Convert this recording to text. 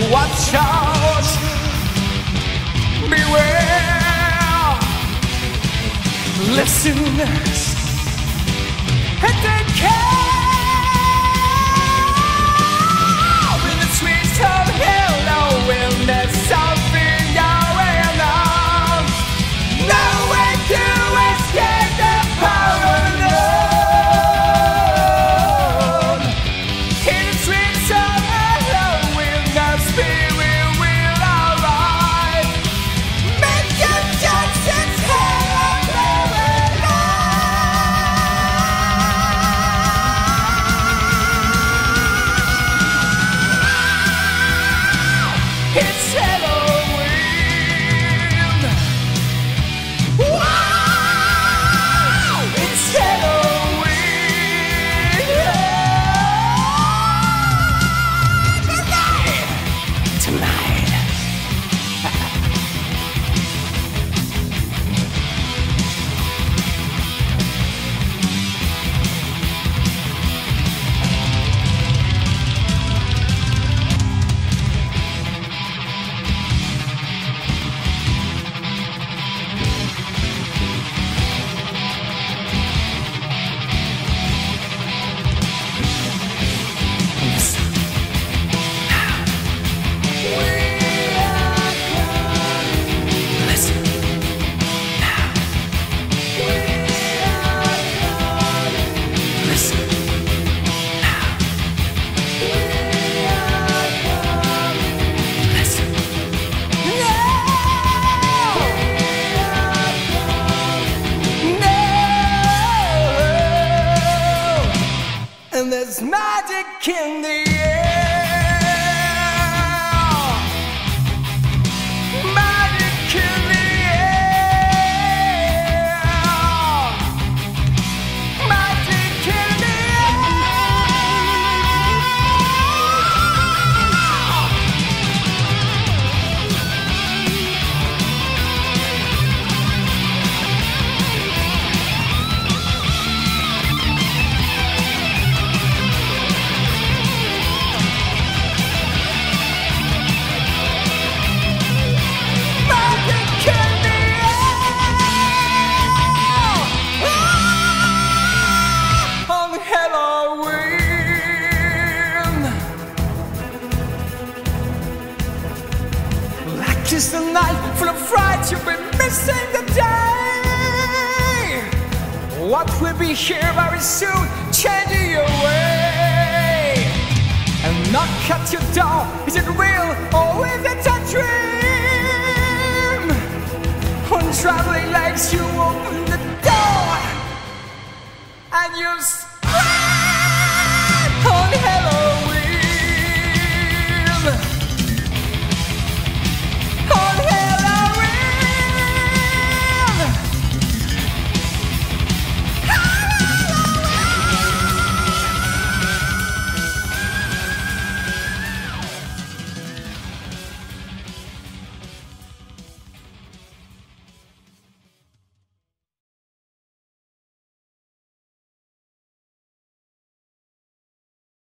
watch out, beware, listen and take care. In the streets of hell, no wilderness, something going on. No way to escape the power alone. In the streets of hell, wilderness, spirit will arrive. Make your choices, hell It's Helloween. Wow! It's Helloween. Tonight. And there's magic in the air. Magic in the air. Magic in the it's the night full of fright, you've been missing the day. What will be here very soon, changing your way. And knock at your door, is it real or is it a dream? On traveling legs you open the door and you